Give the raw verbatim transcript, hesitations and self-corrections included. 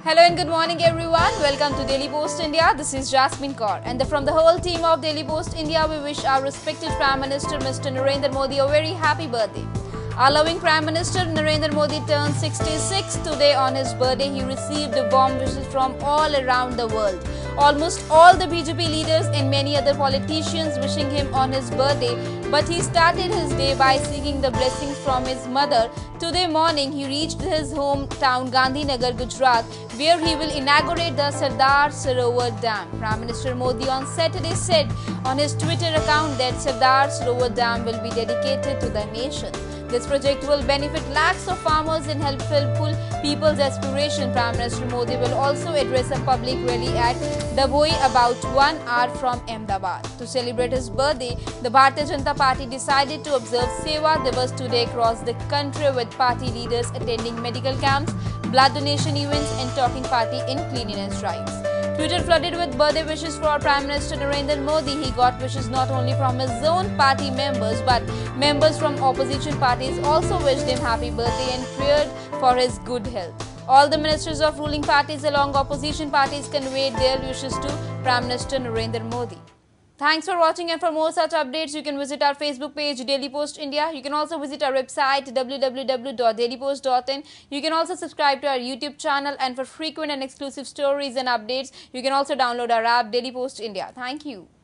Hello and good morning everyone. Welcome to Daily Post India. This is Jasmine Kaur and the, from the whole team of Daily Post India, we wish our respected Prime Minister Mister Narendra Modi a very happy birthday. Our loving Prime Minister Narendra Modi turned sixty-six today. On his birthday, he received warm wishes from all around the world. Almost all the B J P leaders and many other politicians wishing him on his birthday, but he started his day by seeking the blessings from his mother. Today morning, he reached his hometown Gandhinagar, Gujarat, where he will inaugurate the Sardar Sarovar Dam. Prime Minister Modi on Saturday said on his Twitter account that Sardar Sarovar Dam will be dedicated to the nation. This project will benefit lakhs of farmers and help fulfill people's aspiration. Prime Minister Modi will also address a public rally at Dabhoi about one hour from Ahmedabad. To celebrate his birthday, the Bharatiya Janata Party decided to observe Seva Divas today across the country, with party leaders attending medical camps, blood donation events and talking party in cleanliness drives. Twitter flooded with birthday wishes for Prime Minister Narendra Modi. He got wishes not only from his own party members, but members from opposition parties also wished him happy birthday and prayed for his good health. All the ministers of ruling parties along opposition parties conveyed their wishes to Prime Minister Narendra Modi. Thanks for watching, and for more such updates, you can visit our Facebook page Daily Post India. You can also visit our website w w w dot daily post dot in. You can also subscribe to our YouTube channel, and for frequent and exclusive stories and updates, you can also download our app Daily Post India. Thank you.